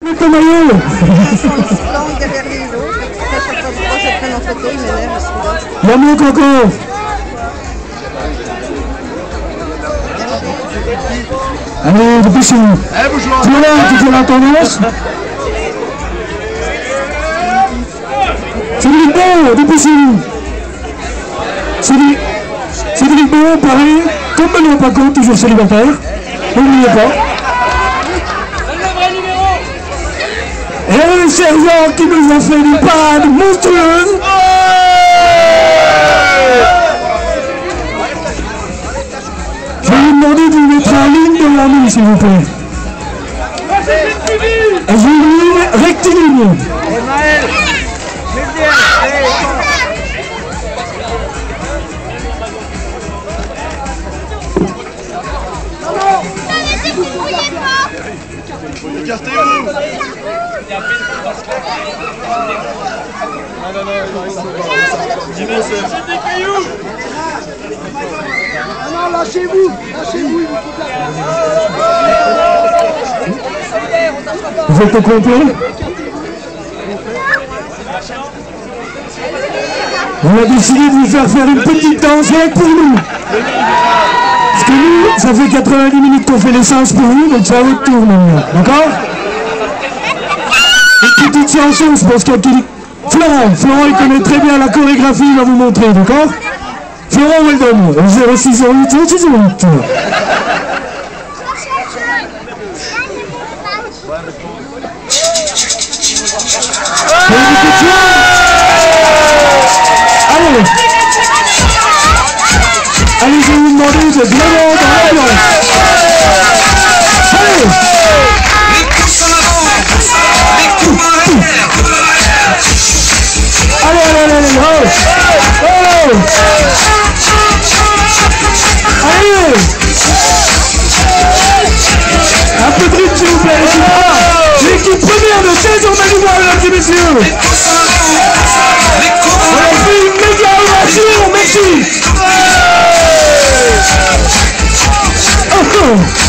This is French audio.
Mets ton maillot. Langue derrière les autres. À chaque fois que je prenne en photo, il m'énerve celui-là. Y'a mon coco. Allez, dépêchez-vous. Tu es là, tu fais la tendance. Cédric Beau, dépêchez-vous. Cédric Beau, pareil, comme Benoît Paco, toujours célibataire. N'oubliez pas. Et le sergent qui nous a fait des parades monstrueuses. Je vais vous demander de vous mettre en ligne devant nous, s'il vous plaît. Et j'ai une ligne rectiligne. Écartez-vous. C'est des cailloux. Non, lâchez-vous. Lâchez-vous. Vous êtes au complet? On a décidé de vous faire une petite danse rien que pour nous. Parce que nous, ça fait 90 minutes qu'on fait l'essence pour vous, donc c'est à votre tour maintenant. D'accord? Une petite chanson, je pense qu'il y a qui... Florent, il connaît très bien la chorégraphie, il va vous montrer, d'accord? Florent Weldon, 0608, 0608. Allez! Allez, je vais vous demander de bien dans l'ambiance. Allez! Les coups en avant, les coups en arrière. Allez, oh! Allez! Un peu de rythme, s'il vous plaît, l'équipe première de saison Malivoire, mesdames et messieurs! Les coups en avant, les coups en On a fait une méga ovation, merci! Oh, oh.